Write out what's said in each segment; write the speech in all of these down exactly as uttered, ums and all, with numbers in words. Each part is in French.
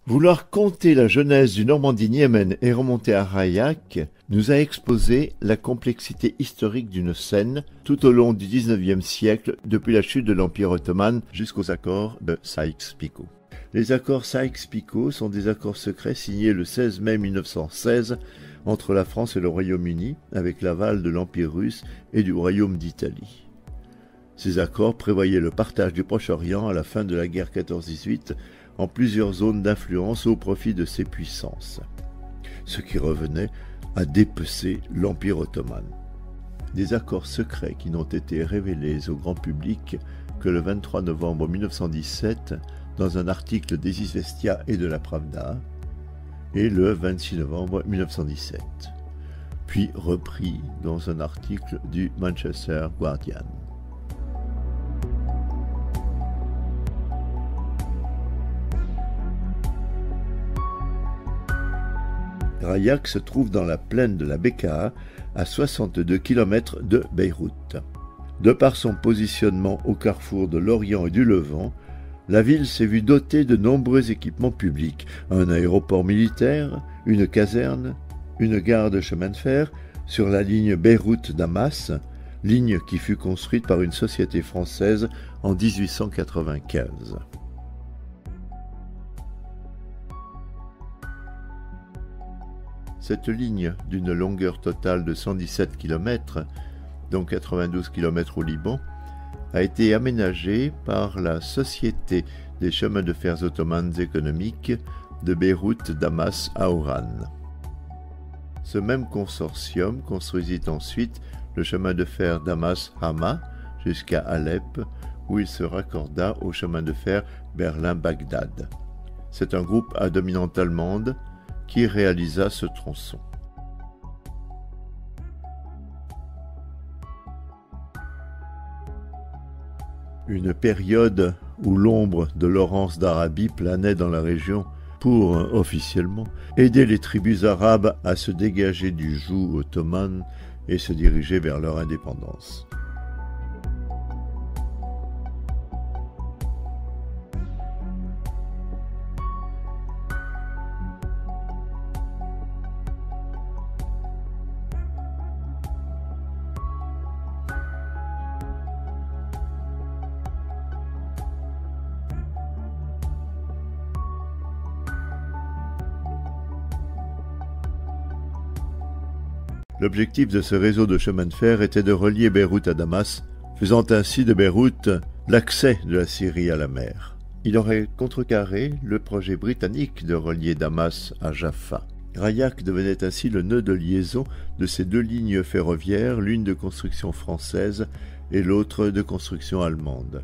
Vouloir conter la genèse du Normandie-Niemen et remonter à Ravaillac nous a exposé la complexité historique d'une scène tout au long du dix-neuvième siècle, depuis la chute de l'Empire ottoman jusqu'aux accords de Sykes-Picot. Les accords Sykes-Picot sont des accords secrets signés le seize mai mille neuf cent seize entre la France et le Royaume-Uni, avec l'aval de l'Empire russe et du Royaume d'Italie. Ces accords prévoyaient le partage du Proche-Orient à la fin de la guerre quatorze dix-huit en plusieurs zones d'influence au profit de ces puissances, ce qui revenait à dépecer l'Empire ottoman. Des accords secrets qui n'ont été révélés au grand public que le vingt-trois novembre mille neuf cent dix-sept dans un article des Izvestia et de la Pravda, et le vingt-six novembre mille neuf cent dix-sept, puis repris dans un article du Manchester Guardian. Ravaillac se trouve dans la plaine de la Bekaa, à soixante-deux kilomètres de Beyrouth. De par son positionnement au carrefour de l'Orient et du Levant, la ville s'est vue dotée de nombreux équipements publics, un aéroport militaire, une caserne, une gare de chemin de fer sur la ligne Beyrouth-Damas, ligne qui fut construite par une société française en dix-huit cent quatre-vingt-quinze. Cette ligne, d'une longueur totale de cent dix-sept kilomètres, dont quatre-vingt-douze kilomètres au Liban, a été aménagée par la Société des chemins de fer ottomanes économiques de Beyrouth-Damas à Oran. Ce même consortium construisit ensuite le chemin de fer Damas-Hama jusqu'à Alep, où il se raccorda au chemin de fer Berlin-Bagdad. C'est un groupe à dominante allemande qui réalisa ce tronçon. Une période où l'ombre de Laurence d'Arabie planait dans la région pour, officiellement, aider les tribus arabes à se dégager du joug ottoman et se diriger vers leur indépendance. L'objectif de ce réseau de chemin de fer était de relier Beyrouth à Damas, faisant ainsi de Beyrouth l'accès de la Syrie à la mer. Il aurait contrecarré le projet britannique de relier Damas à Jaffa. Ravaillac devenait ainsi le nœud de liaison de ces deux lignes ferroviaires, l'une de construction française et l'autre de construction allemande.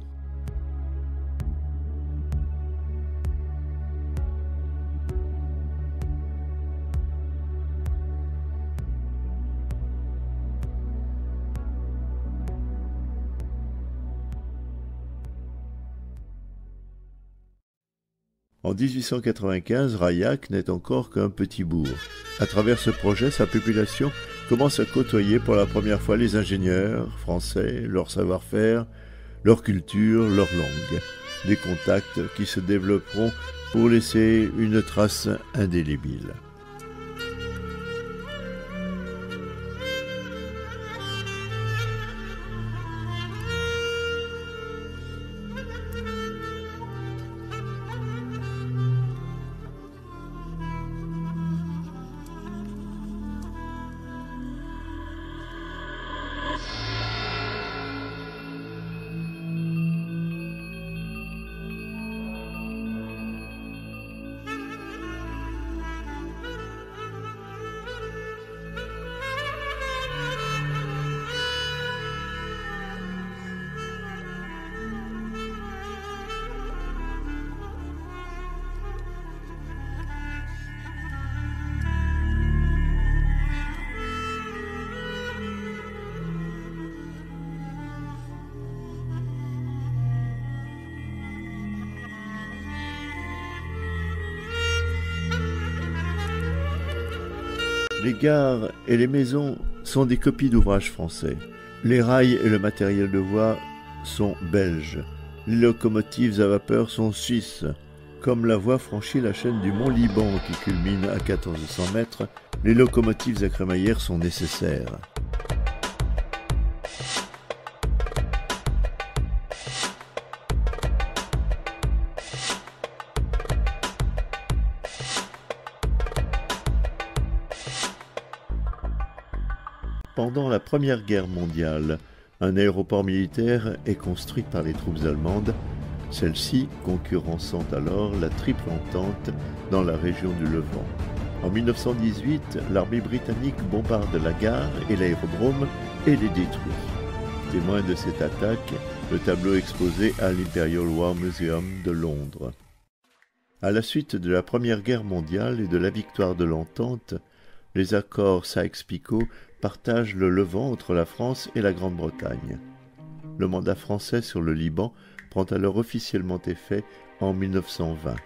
En dix-huit cent quatre-vingt-quinze, Ravaillac n'est encore qu'un petit bourg. À travers ce projet, sa population commence à côtoyer pour la première fois les ingénieurs français, leur savoir-faire, leur culture, leur langue. Des contacts qui se développeront pour laisser une trace indélébile. Les gares et les maisons sont des copies d'ouvrages français. Les rails et le matériel de voie sont belges. Les locomotives à vapeur sont suisses, Comme la voie franchit la chaîne du mont Liban qui culmine à quatorze cents mètres, les locomotives à crémaillère sont nécessaires. Pendant la Première Guerre mondiale, un aéroport militaire est construit par les troupes allemandes, celles-ci concurrençant alors la Triple Entente dans la région du Levant. En mille neuf cent dix-huit, l'armée britannique bombarde la gare et l'aérodrome et les détruit. Témoin de cette attaque, le tableau exposé à l'Imperial War Museum de Londres. À la suite de la Première Guerre mondiale et de la victoire de l'Entente, les accords Sykes-Picot partagent le Levant entre la France et la Grande-Bretagne. Le mandat français sur le Liban prend alors officiellement effet en mille neuf cent vingt.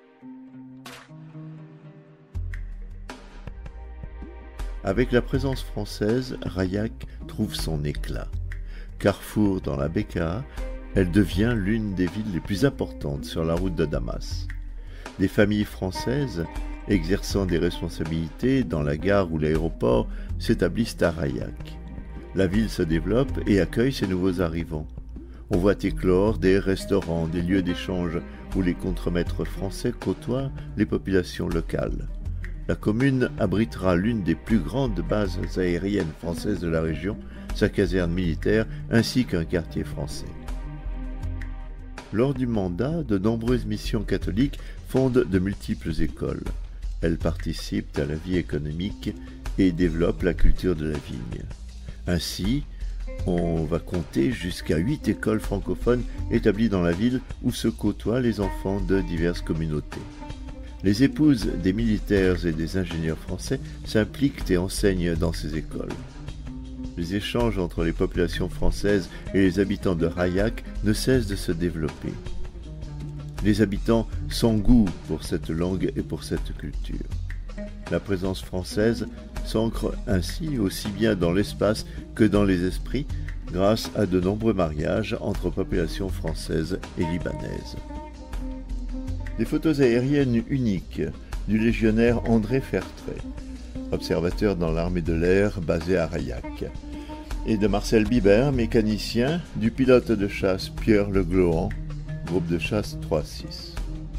Avec la présence française, Rayak trouve son éclat. Carrefour dans la Bekaa, elle devient l'une des villes les plus importantes sur la route de Damas. Des familles françaises exerçant des responsabilités dans la gare ou l'aéroport s'établissent à Rayak. La ville se développe et accueille ses nouveaux arrivants. On voit éclore des restaurants, des lieux d'échange où les contremaîtres français côtoient les populations locales. La commune abritera l'une des plus grandes bases aériennes françaises de la région, sa caserne militaire ainsi qu'un quartier français. Lors du mandat, de nombreuses missions catholiques fondent de multiples écoles. Elles participent à la vie économique et développent la culture de la vigne. Ainsi, on va compter jusqu'à huit écoles francophones établies dans la ville où se côtoient les enfants de diverses communautés. Les épouses des militaires et des ingénieurs français s'impliquent et enseignent dans ces écoles. Les échanges entre les populations françaises et les habitants de Rayak ne cessent de se développer. Les habitants s'engouent pour cette langue et pour cette culture. La présence française s'ancre ainsi aussi bien dans l'espace que dans les esprits grâce à de nombreux mariages entre populations françaises et libanaises. Des photos aériennes uniques du légionnaire André Fertré, observateur dans l'armée de l'air basé à Rayak, et de Marcel Bibert, mécanicien, du pilote de chasse Pierre Le Glohan, groupe de chasse trois six.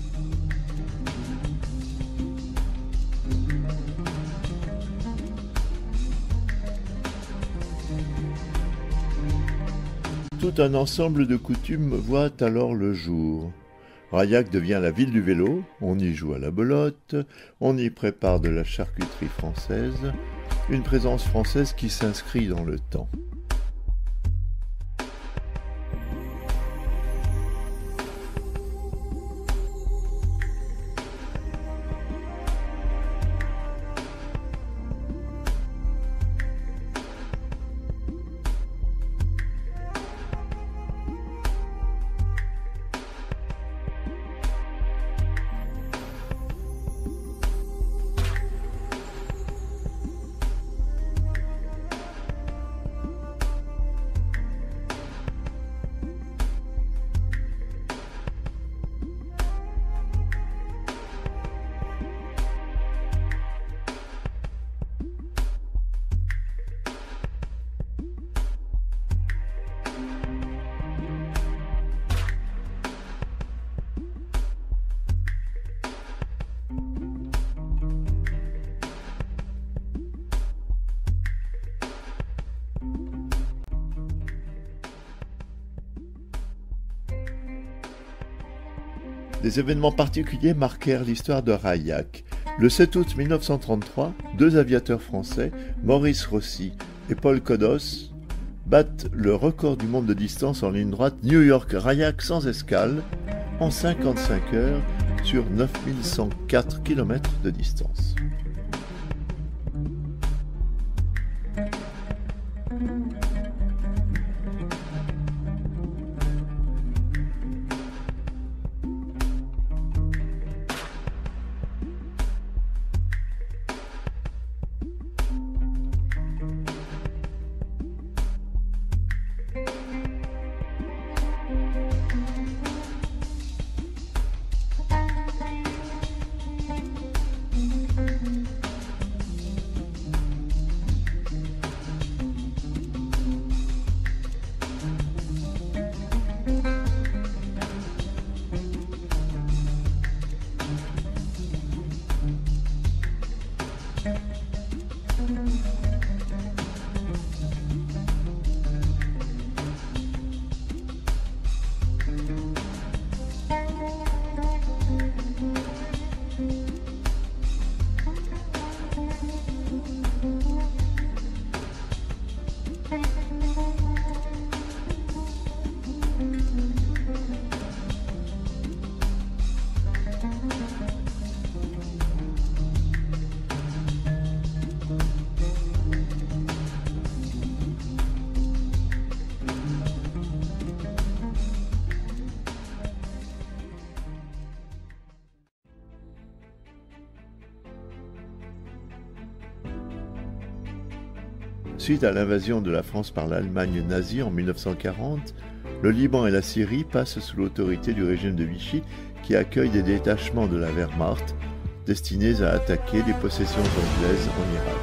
Tout un ensemble de coutumes voit alors le jour. Rayak devient la ville du vélo, on y joue à la belote, on y prépare de la charcuterie française, une présence française qui s'inscrit dans le temps. Des événements particuliers marquèrent l'histoire de Rayak. Le sept août mille neuf cent trente-trois, deux aviateurs français, Maurice Rossi et Paul Kodos, battent le record du monde de distance en ligne droite New York-Rayak sans escale en cinquante-cinq heures sur neuf mille cent quatre kilomètres de distance. Suite à l'invasion de la France par l'Allemagne nazie en mille neuf cent quarante, le Liban et la Syrie passent sous l'autorité du régime de Vichy qui accueille des détachements de la Wehrmacht destinés à attaquer les possessions anglaises en Irak.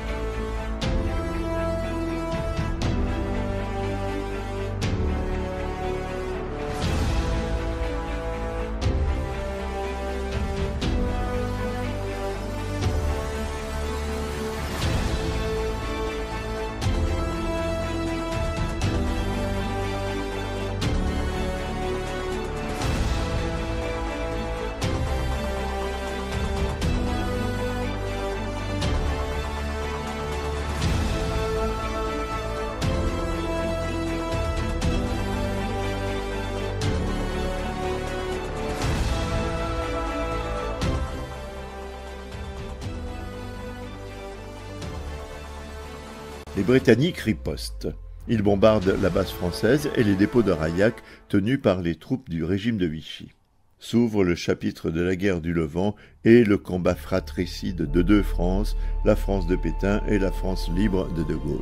Les Britanniques ripostent. Ils bombardent la base française et les dépôts de Rayak tenus par les troupes du régime de Vichy. S'ouvre le chapitre de la guerre du Levant et le combat fratricide de deux France, la France de Pétain et la France libre de De Gaulle.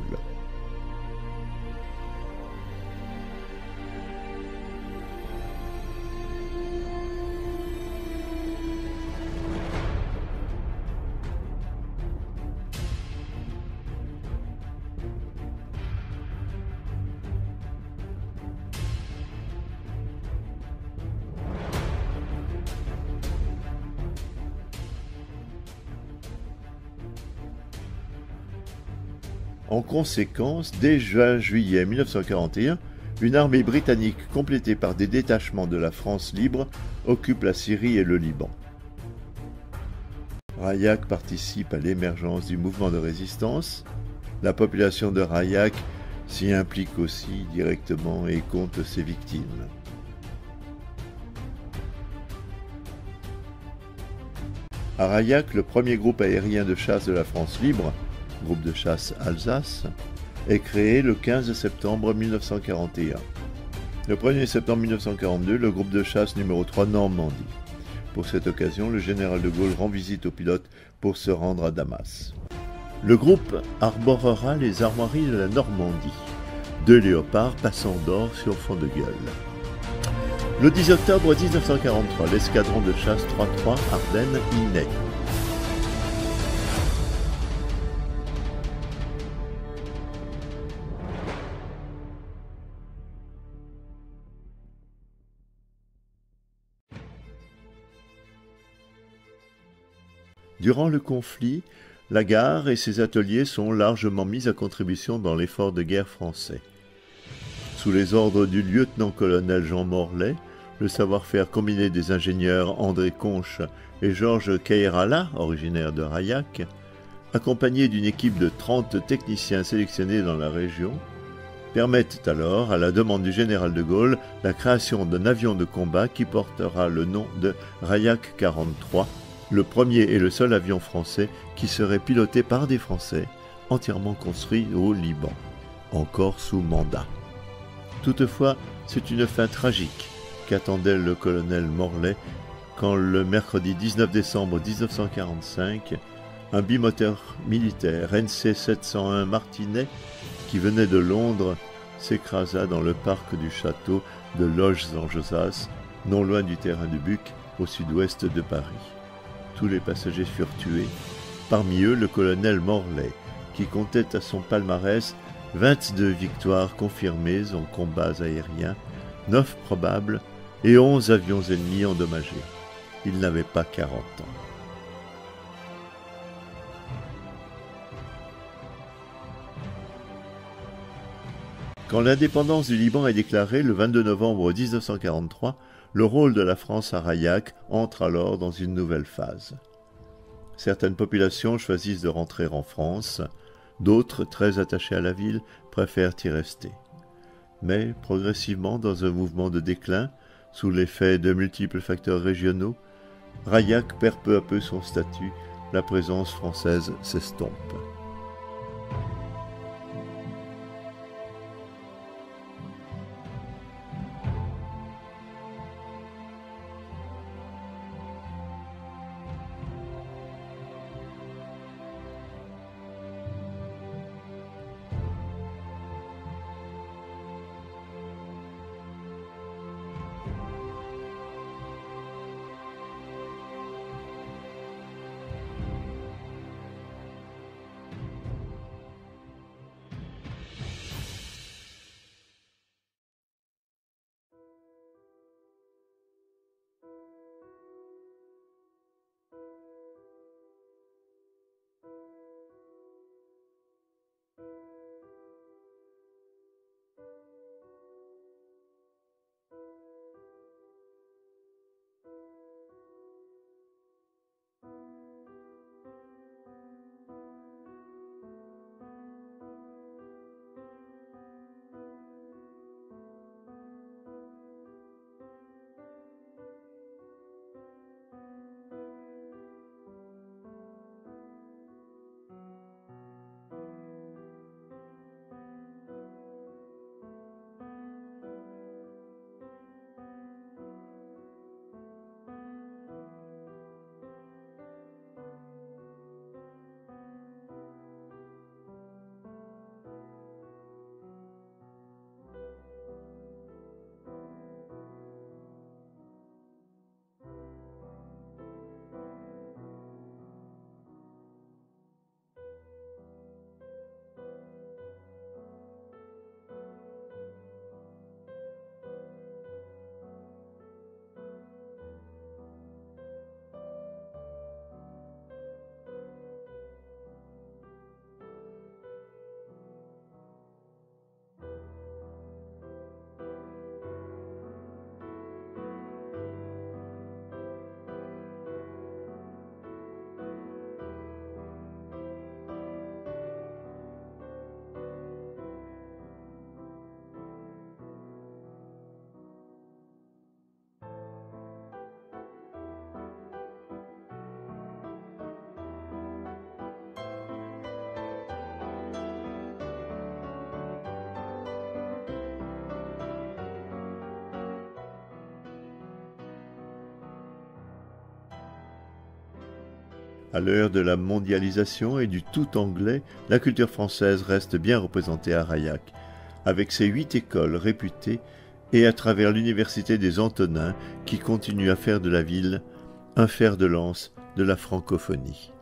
En conséquence, dès juin-juillet mille neuf cent quarante et un, une armée britannique complétée par des détachements de la France libre occupe la Syrie et le Liban. Rayak participe à l'émergence du mouvement de résistance. La population de Rayak s'y implique aussi directement et compte ses victimes. À Rayak, le premier groupe aérien de chasse de la France libre, groupe de chasse Alsace, est créé le quinze septembre mille neuf cent quarante et un. Le premier septembre mille neuf cent quarante-deux, le groupe de chasse numéro trois Normandie. Pour cette occasion, le général de Gaulle rend visite aux pilotes pour se rendre à Damas. Le groupe arborera les armoiries de la Normandie, deux léopards passant d'or sur fond de gueule. Le dix octobre mille neuf cent quarante-trois, l'escadron de chasse trois-trois Ardennes y naît. Durant le conflit, la gare et ses ateliers sont largement mis à contribution dans l'effort de guerre français. Sous les ordres du lieutenant-colonel Jean Morlet, le savoir-faire combiné des ingénieurs André Conche et Georges Cayrala, originaire de Rayak, accompagné d'une équipe de trente techniciens sélectionnés dans la région, permettent alors, à la demande du général de Gaulle, la création d'un avion de combat qui portera le nom de Rayak quarante-trois, le premier et le seul avion français qui serait piloté par des Français, entièrement construit au Liban, encore sous mandat. Toutefois, c'est une fin tragique qu'attendait le colonel Morlet quand le mercredi dix-neuf décembre mille neuf cent quarante-cinq, un bimoteur militaire N C sept cent un Martinet qui venait de Londres s'écrasa dans le parc du château de Loges-en-Josas, non loin du terrain de Buc, au sud-ouest de Paris. Tous les passagers furent tués, parmi eux le colonel Morlet, qui comptait à son palmarès vingt-deux victoires confirmées en combats aériens, neuf probables et onze avions ennemis endommagés. Il n'avait pas quarante ans. Quand l'indépendance du Liban est déclarée le vingt-deux novembre mille neuf cent quarante-trois, le rôle de la France à Rayak entre alors dans une nouvelle phase. Certaines populations choisissent de rentrer en France, d'autres, très attachées à la ville, préfèrent y rester. Mais, progressivement, dans un mouvement de déclin, sous l'effet de multiples facteurs régionaux, Rayak perd peu à peu son statut, la présence française s'estompe. À l'heure de la mondialisation et du tout anglais, la culture française reste bien représentée à Ravaillac, avec ses huit écoles réputées et à travers l'université des Antonins qui continue à faire de la ville un fer de lance de la francophonie.